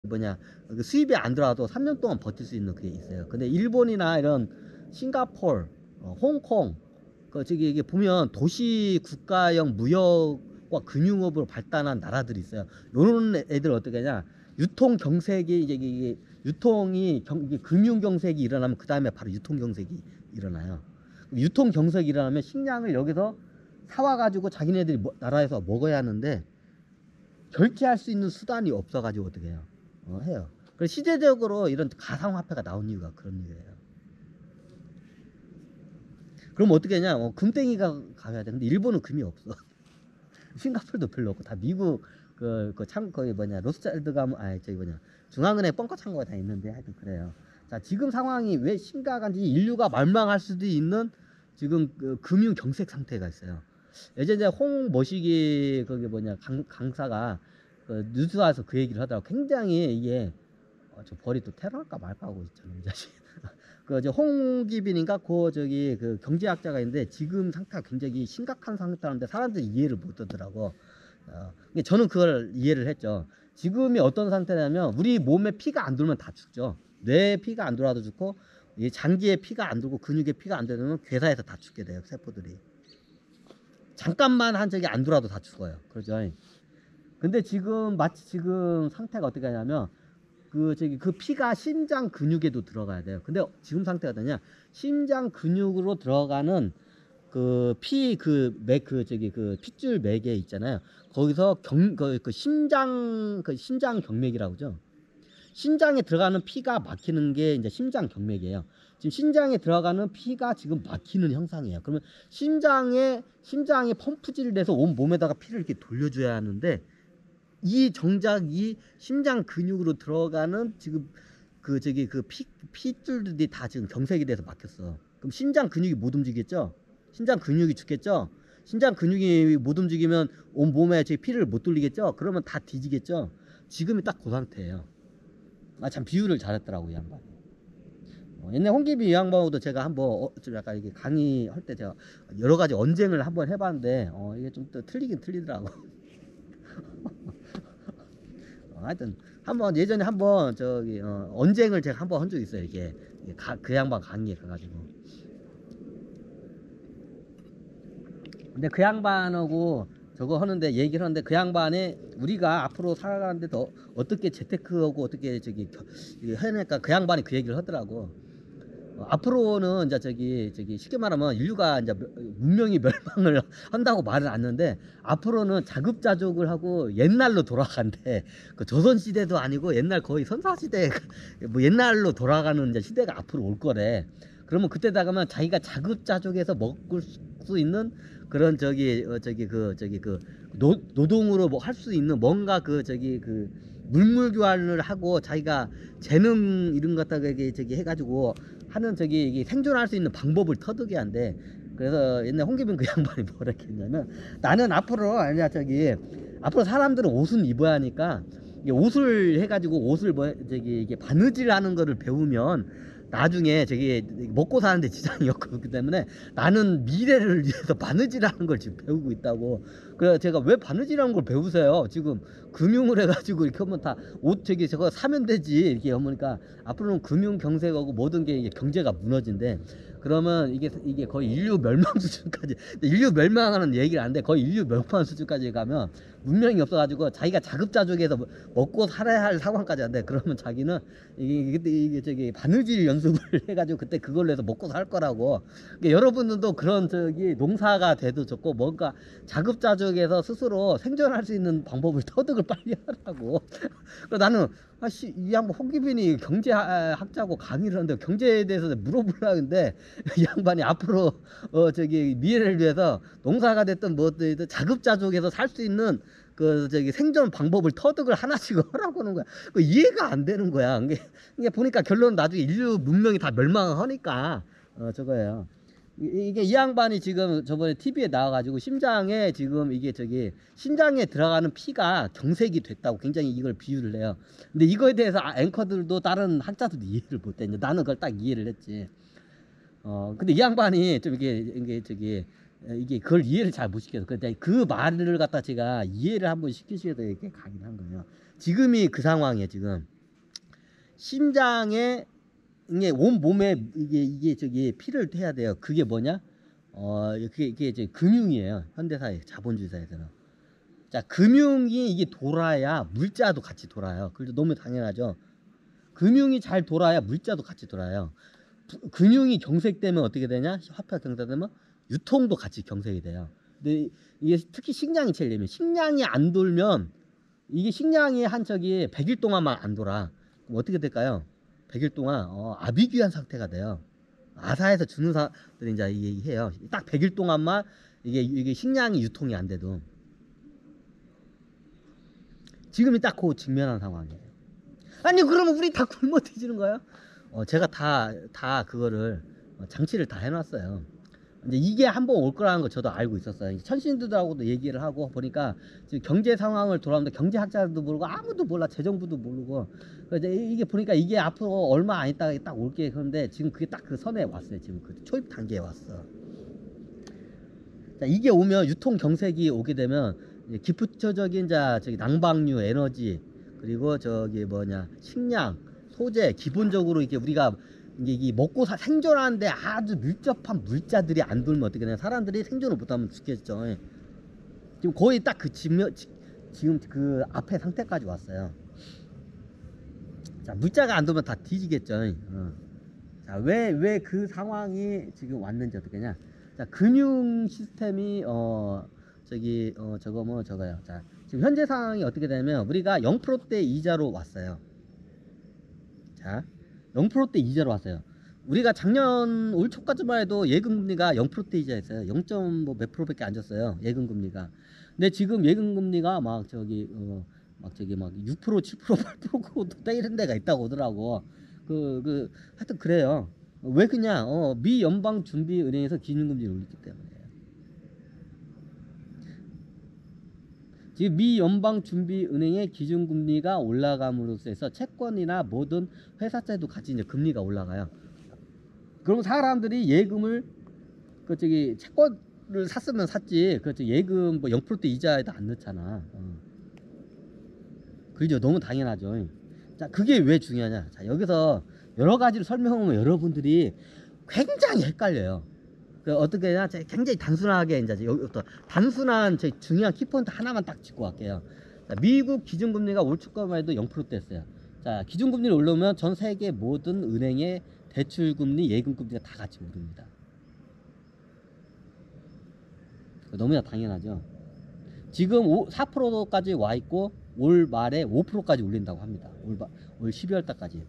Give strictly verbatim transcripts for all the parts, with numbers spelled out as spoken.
뭐냐 그 수입이 안 들어와도 삼 년 동안 버틸 수 있는 그게 있어요. 근데 일본이나 이런 싱가포르, 어, 홍콩 그 저기 이게 보면 도시 국가형 무역과 금융업으로 발달한 나라들이 있어요. 요런 애들 어떻게 하냐? 유통 경색이 이제 이게 유통이 경, 이게 금융 경색이 일어나면 그 다음에 바로 유통 경색이 일어나요. 유통 경색이 일어나면 식량을 여기서 사와 가지고 자기네들이 뭐, 나라에서 먹어야 하는데 결제할 수 있는 수단이 없어가지고 어떻게 해요? 어, 해요. 그래서 시대적으로 이런 가상화폐가 나온 이유가 그런 이유예요. 그럼 어떻게 하냐? 어, 금땡이가 가야 돼. 근데 일본은 금이 없어. 싱가포르도 별로 없고 다 미국 그 그 참 거기 뭐냐 로스차일드 가면 아 저기 뭐냐 중앙은행 뻥커 창고가 다 있는데 하여튼 그래요. 자 지금 상황이 왜 심각한지 인류가 멸망할 수도 있는 지금 그 금융 경색 상태가 있어요. 예전에 홍머시기 거기 뭐냐 강, 강사가 그 뉴스와서 그 얘기를 하더라고. 굉장히 이게 어, 저 벌이 또 테러할까 말까 하고 있잖아 이 자식. 그 저 홍기빈인가 그 저기 그 경제학자가 있는데 지금 상태가 굉장히 심각한 상태라는데 사람들이 이해를 못 하더라고. 어, 근데 저는 그걸 이해를 했죠. 지금이 어떤 상태냐면 우리 몸에 피가 안 돌면 다 죽죠. 뇌에 피가 안 돌아도 죽고 이 장기에 피가 안 돌고 근육에 피가 안 돌면 괴사해서 다 죽게 돼요 세포들이. 잠깐만 한 적이 안 돌아도 다 죽어요. 그러죠. 근데 지금 마치 지금 상태가 어떻게 하냐면 그 저기 그 피가 심장 근육에도 들어가야 돼요. 근데 지금 상태가 되냐? 심장 근육으로 들어가는 그 피 그 맥 그 저기 그 핏줄 맥에 있잖아요. 거기서 경 그 그 심장 그 심장 경맥이라고죠. 심장에 들어가는 피가 막히는 게 이제 심장 경맥이에요. 지금 심장에 들어가는 피가 지금 막히는 형상이에요. 그러면 심장에 심장에 펌프질을 해서 온 몸에다가 피를 이렇게 돌려줘야 하는데 이 정작 이 심장 근육으로 들어가는 지금 그 저기 그 피, 핏줄들이 다 지금 경색이 돼서 막혔어. 그럼 심장 근육이 못 움직이겠죠? 심장 근육이 죽겠죠? 심장 근육이 못 움직이면 온 몸에 제 피를 못 돌리겠죠? 그러면 다 뒤지겠죠? 지금이 딱 그 상태예요. 아 참 비유를 잘했더라고 이 양반. 어, 옛날 홍기비 이 양반하고도 제가 한번 어, 좀 약간 이게 강의할 때 제가 여러 가지 언쟁을 한번 해봤는데 어, 이게 좀 또 틀리긴 틀리더라고. 어, 하여튼 한번 예전에 한번 저기 어, 언쟁을 제가 한번 한 적 있어요. 이게 가, 그 양반 강의에 가가지고. 근데 그 양반하고 저거 하는데 얘기를 하는데 그 양반이 우리가 앞으로 살아가는데 더 어떻게 재테크하고 어떻게 저기 해내니까 그 양반이 그 얘기를 하더라고. 어, 앞으로는 이제 저기 저기 쉽게 말하면 인류가 이제 문명이 멸망을 한다고 말은 않는데 앞으로는 자급자족을 하고 옛날로 돌아간대. 그 조선 시대도 아니고 옛날 거의 선사 시대 뭐 옛날로 돌아가는 이제 시대가 앞으로 올 거래. 그러면 그때다 가면 자기가 자급자족해서 먹을 수 있는 그런 저기 어 저기 그 저기 그 노, 노동으로 뭐 할 수 있는 뭔가 그 저기 그 물물 교환을 하고 자기가 재능 이런 것다가 이게 저기 해가지고 하는 저기 이게 생존할 수 있는 방법을 터득이 한대. 그래서 옛날 홍기빈 그 양반이 뭐라 했냐면 나는 앞으로 아니야 저기 앞으로 사람들은 옷은 입어야 하니까 옷을 해가지고 옷을 뭐 저기 이게 바느질 하는 거를 배우면 나중에 저기 먹고 사는데 지장이 없고 그렇기 때문에 나는 미래를 위해서 바느질하는 걸 지금 배우고 있다고. 그래서 제가 왜 바느질하는 걸 배우세요? 지금 금융을 해가지고 이렇게 하면 다 옷 저기 저거 사면 되지 이렇게 하니까 앞으로는 금융 경색하고 모든 게 이게 경제가 무너진대. 그러면 이게 이게 거의 인류 멸망 수준까지 인류 멸망하는 얘기를 안 돼. 거의 인류 멸망 수준까지 가면 문명이 없어가지고 자기가 자급자족해서 먹고 살아야 할 상황까지 안 돼. 그러면 자기는 이게 그때 이게 저기 바느질 연습을 해가지고 그때 그걸로 해서 먹고 살 거라고. 그러니까 여러분들도 그런 저기 농사가 돼도 좋고 뭔가 자급자족해서 스스로 생존할 수 있는 방법을 터득을 빨리 하라고. 나는 아씨 이 양반 홍기빈이 경제학자고 강의를 하는데 경제에 대해서 물어보려는데 이 양반이 앞으로 어 저기 미래를 위해서 농사가 됐든 뭐든 자급자족해서 살 수 있는 그 저기 생존 방법을 터득을 하나씩 하라고 하는 거야. 그 이해가 안 되는 거야. 이게, 이게 보니까 결론은 나중에 인류 문명이 다 멸망하니까 어 저거예요. 이게 이 양반이 지금 저번에 티비에 나와가지고 심장에 지금 이게 저기 심장에 들어가는 피가 경색이 됐다고 굉장히 이걸 비유를 해요. 근데 이거에 대해서 앵커들도 다른 학자들도 이해를 못해. 나는 그걸 딱 이해를 했지. 어 근데 이 양반이 좀 이게 이게 저기 이게 그걸 이해를 잘 못 시켜서 근데 그 말을 갖다 제가 이해를 한번 시키셔야 이렇게 가긴 한 거예요. 지금이 그 상황이에요 지금. 심장에 이게 온 몸에 이게 이게 저기 피를 해야 돼요. 그게 뭐냐? 어 그게 이게 이제 금융이에요. 현대사회 자본주의 사회에서는. 자, 금융이 이게 돌아야 물자도 같이 돌아요. 그래서 너무 당연하죠. 금융이 잘 돌아야 물자도 같이 돌아요. 부, 금융이 경색되면 어떻게 되냐? 화폐가 경색되면 유통도 같이 경색이 돼요. 근데 이게 특히 식량이 제일 예민해요. 식량이 안 돌면 이게 식량이 한 저기 백 일 동안만 안 돌아. 그럼 어떻게 될까요? 백 일 동안 어, 아비규환 상태가 돼요. 아사에서 주는 사람들이 이제 얘기해요. 딱 백 일 동안만 이게 이게 식량이 유통이 안 돼도 지금이 딱 그 직면한 상황이에요. 아니 그러면 우리 다 굶어 뒤지는 거예요? 어, 제가 다 다 그거를 장치를 다 해놨어요. 이제 이게 한번 올 거라는 거 저도 알고 있었어요. 천신들하고도 얘기를 하고 보니까 지금 경제 상황을 돌아오는데 경제학자들도 모르고 아무도 몰라. 재정부도 모르고. 그래서 이게 보니까 이게 앞으로 얼마 안 있다가 딱 올게. 그런데 지금 그게 딱 그 선에 왔어요. 지금 그 초입 단계에 왔어. 자, 이게 오면 유통 경색이 오게 되면 기프처적인 자 저기 난방류, 에너지 그리고 저기 뭐냐 식량, 소재 기본적으로 이게 우리가 이게, 이게 먹고 사, 생존하는데 아주 밀접한 물자들이 안 돌면 어떻게 되냐 사람들이 생존을 못하면 죽겠죠. 지금 거의 딱 그 지금 그 앞에 상태까지 왔어요. 자, 물자가 안 돌면 다 뒤지겠죠. 어. 자, 왜 왜 그 상황이 지금 왔는지 어떻게 냐 자, 금융 시스템이 어 저기 어 저거 뭐 저거요. 자, 지금 현재 상황이 어떻게 되냐면 우리가 영 퍼센트대 이자로 왔어요. 자, 영 퍼센트대 이자로 왔어요. 우리가 작년 올 초까지만 해도 예금금리가 영 퍼센트대 이자였어요. 영 점 뭐 몇 프로밖에 안 줬어요. 예금금리가. 근데 지금 예금금리가 막 저기 어 막 저기 막 육 퍼센트, 칠 퍼센트, 팔 퍼센트 이런 데가 있다고 하더라고. 그, 그 하여튼 그래요. 왜 그냥 어, 미 연방준비은행에서 기준금리를 올리기 때문에. 지금 미 연방준비은행의 기준금리가 올라감으로써 해서 채권이나 모든 회사채도 같이 이제 금리가 올라가요. 그럼 사람들이 예금을 그 저기 채권을 샀으면 샀지 그 예금 뭐 영 퍼센트대 이자에다 안 넣잖아. 어. 그죠? 너무 당연하죠. 자, 그게 왜 중요하냐? 자, 여기서 여러 가지를 설명하면 여러분들이 굉장히 헷갈려요. 그 어떻게 해야 굉장히 단순하게 이제 여기부터 단순한 제 중요한 키포인트 하나만 딱 짚고 갈게요. 자, 미국 기준금리가 올 초까지만 해도 영 퍼센트대였어요. 자, 기준금리를 올라오면 전 세계 모든 은행의 대출금리, 예금금리가 다 같이 오릅니다. 너무나 당연하죠. 지금 사 퍼센트까지 와 있고 올 말에 오 퍼센트까지 올린다고 합니다. 올, 올 십이월 달까지.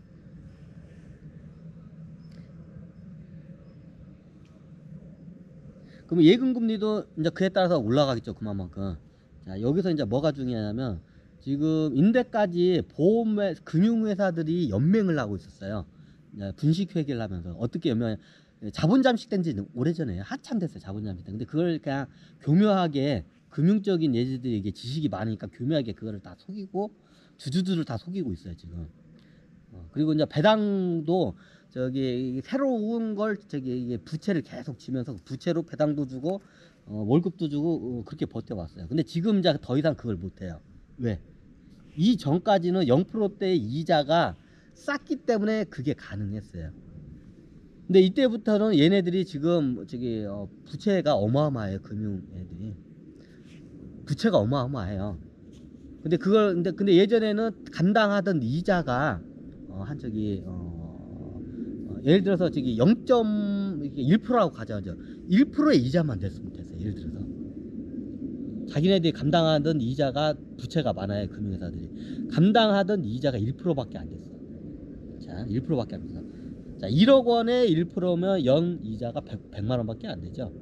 그러면 예금금리도 이제 그에 따라서 올라가겠죠. 그만큼. 자, 여기서 이제 뭐가 중요하냐면 지금 인대까지 보험회, 금융회사들이 연맹을 하고 있었어요. 분식회계를 하면서. 어떻게 연맹, 자본 잠식된 지 오래전에 한참 됐어요. 자본 잠식된. 근데 그걸 그냥 교묘하게 금융적인 예제들이 이게 지식이 많으니까 교묘하게 그거를 다 속이고 주주들을 다 속이고 있어요. 지금. 어, 그리고 이제 배당도 저기 새로운 걸 저기 이게 부채를 계속 지면서 부채로 배당도 주고 어, 월급도 주고 어, 그렇게 버텨왔어요. 근데 지금 이제 더 이상 그걸 못해요. 왜? 이 전까지는 영 퍼센트대 이자가 쌌기 때문에 그게 가능했어요. 근데 이때부터는 얘네들이 지금 저기 어, 부채가 어마어마해요. 금융 애들이 부채가 어마어마해요. 근데 그걸 근데 근데 예전에는 감당하던 이자가 어, 한 저기 어, 어, 예를 들어서 저기 영 점 일 퍼센트라고 가져가죠. 일 퍼센트의 이자만 됐으면 됐어요. 예를 들어서 자기네들이 감당하던 이자가 부채가 많아요. 금융회사들이 감당하던 이자가 일 퍼센트밖에 안 됐어. 자, 일 퍼센트밖에 안 됐어. 자, 일억 원에 일 퍼센트면 연 이자가 백, 백만 원밖에 안 되죠.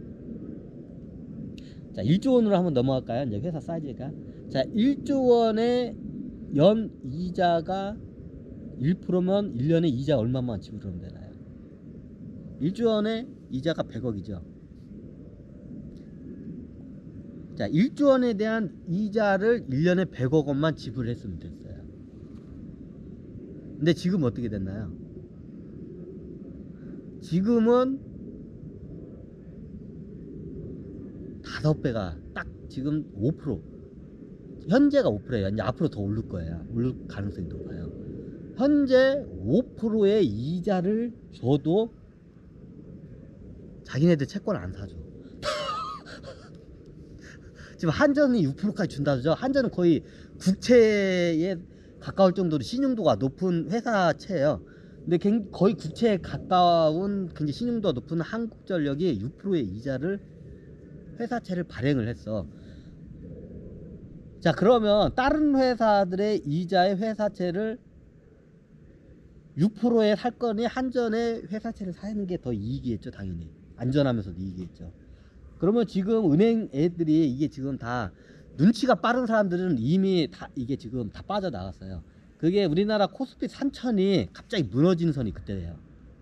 자, 일조 원으로 한번 넘어갈까요? 이제 회사 사이즈가. 자, 일조 원의 연 이자가 일 퍼센트면 일 년에 이자 얼마만 지불하면 되나요? 일조 원의 이자가 백억이죠. 자, 일조 원에 대한 이자를 일 년에 백억 원만 지불했으면 됐어요. 근데 지금 어떻게 됐나요? 지금은 다섯 배가 딱 지금 오 퍼센트 현재가 오 퍼센트예요. 이제 앞으로 더 오를 거예요. 오를 가능성이 높아요. 현재 오 퍼센트의 이자를 줘도 자기네들 채권 안 사줘. 지금 한전이 육 퍼센트까지 준다죠. 한전은 거의 국채에 가까울 정도로 신용도가 높은 회사채예요. 근데 거의 국채에 가까운 굉장히 신용도가 높은 한국전력이 육 퍼센트의 이자를 회사채를 발행을 했어. 자, 그러면 다른 회사들의 이자의 회사채를 육 퍼센트에 살 거니 한전의 회사채를 사는 게 더 이익이겠죠. 당연히 안전하면서도 이익이겠죠. 그러면 지금 은행 애들이 이게 지금 다 눈치가 빠른 사람들은 이미 다 이게 지금 다 빠져나갔어요. 그게 우리나라 코스피 삼천이 갑자기 무너지는 선이 그때예요.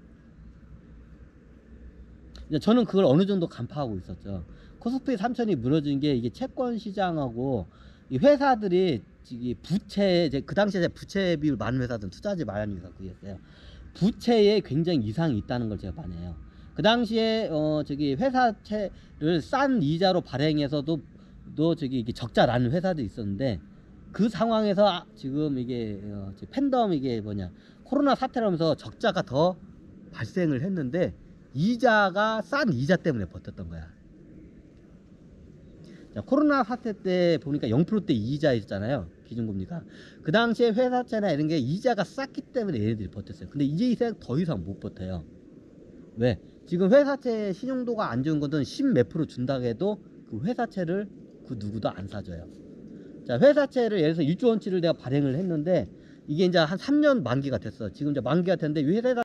저는 그걸 어느 정도 간파하고 있었죠. 코스피 삼천이 무너진 게 이게 채권 시장하고 이 회사들이 부채, 이제 그 당시에 부채 비율 많은 회사들은 투자하지 말라는 이유가 그였어요. 부채에 굉장히 이상이 있다는 걸 제가 반해요. 그 당시에 어 저기 회사채를 싼 이자로 발행해서도 또 저기 이게 적자 나는 회사도 있었는데, 그 상황에서 지금 이게 어 팬덤 이게 뭐냐 코로나 사태라면서 적자가 더 발생을 했는데 이자가 싼 이자 때문에 버텼던 거야. 자, 코로나 사태 때 보니까 영 퍼센트대 이자 있었잖아요. 기준금리가. 그 당시에 회사채나 이런 게 이자가 쌌기 때문에 얘네들이 버텼어요. 근데 이제 이상 더 이상 못 버텨요. 왜? 지금 회사채 신용도가 안 좋은 거든 십 몇 프로 준다고 해도 그 회사채를 그 누구도 안 사줘요. 자, 회사채를 예를 들어서 일 조 원치를 내가 발행을 했는데 이게 이제 한 삼 년 만기가 됐어. 지금 이제 만기가 됐는데 이 회사